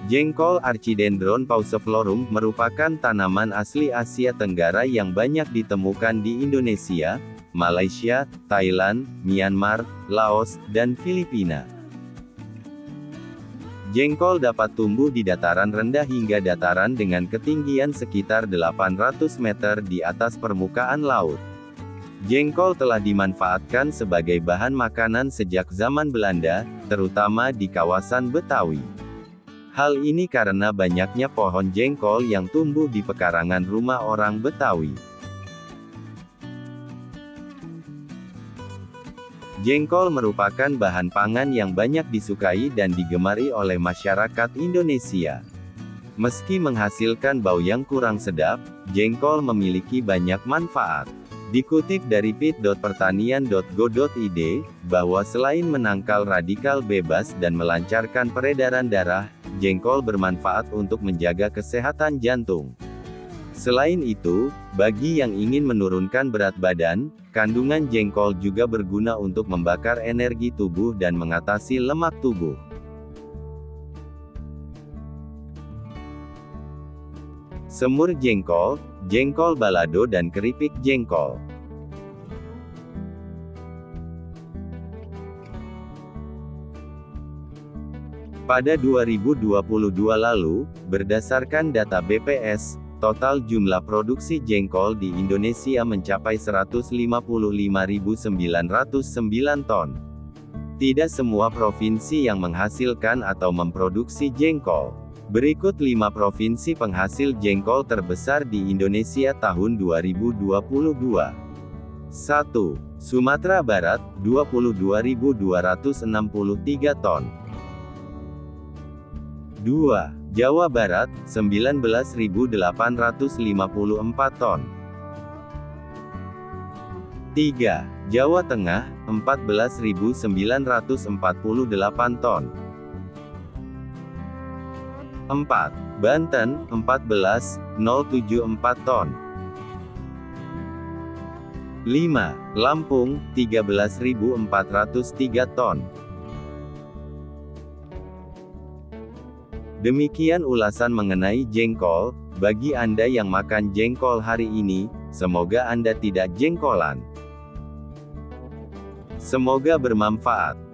Jengkol Archidendron pauciflorum merupakan tanaman asli Asia Tenggara yang banyak ditemukan di Indonesia, Malaysia, Thailand, Myanmar, Laos, dan Filipina. Jengkol dapat tumbuh di dataran rendah hingga dataran dengan ketinggian sekitar 800 meter di atas permukaan laut. Jengkol telah dimanfaatkan sebagai bahan makanan sejak zaman Belanda, terutama di kawasan Betawi. Hal ini karena banyaknya pohon jengkol yang tumbuh di pekarangan rumah orang Betawi. Jengkol merupakan bahan pangan yang banyak disukai dan digemari oleh masyarakat Indonesia. Meski menghasilkan bau yang kurang sedap, jengkol memiliki banyak manfaat. Dikutip dari pit.pertanian.go.id, bahwa selain menangkal radikal bebas dan melancarkan peredaran darah, jengkol bermanfaat untuk menjaga kesehatan jantung. Selain itu, bagi yang ingin menurunkan berat badan, kandungan jengkol juga berguna untuk membakar energi tubuh dan mengatasi lemak tubuh. Semur jengkol, jengkol balado dan keripik jengkol. Pada 2022 lalu, berdasarkan data BPS, total jumlah produksi jengkol di Indonesia mencapai 155.909 ton. Tidak semua provinsi yang menghasilkan atau memproduksi jengkol. Berikut 5 provinsi penghasil jengkol terbesar di Indonesia tahun 2022. 1. Sumatera Barat, 22.263 ton. 2. Jawa Barat, 19.854 ton. 3. Jawa Tengah, 14.948 ton. 4. Banten, 14.074 ton. 5. Lampung, 13.403 ton. Demikian ulasan mengenai jengkol. Bagi Anda yang makan jengkol hari ini, semoga Anda tidak jengkolan. Semoga bermanfaat.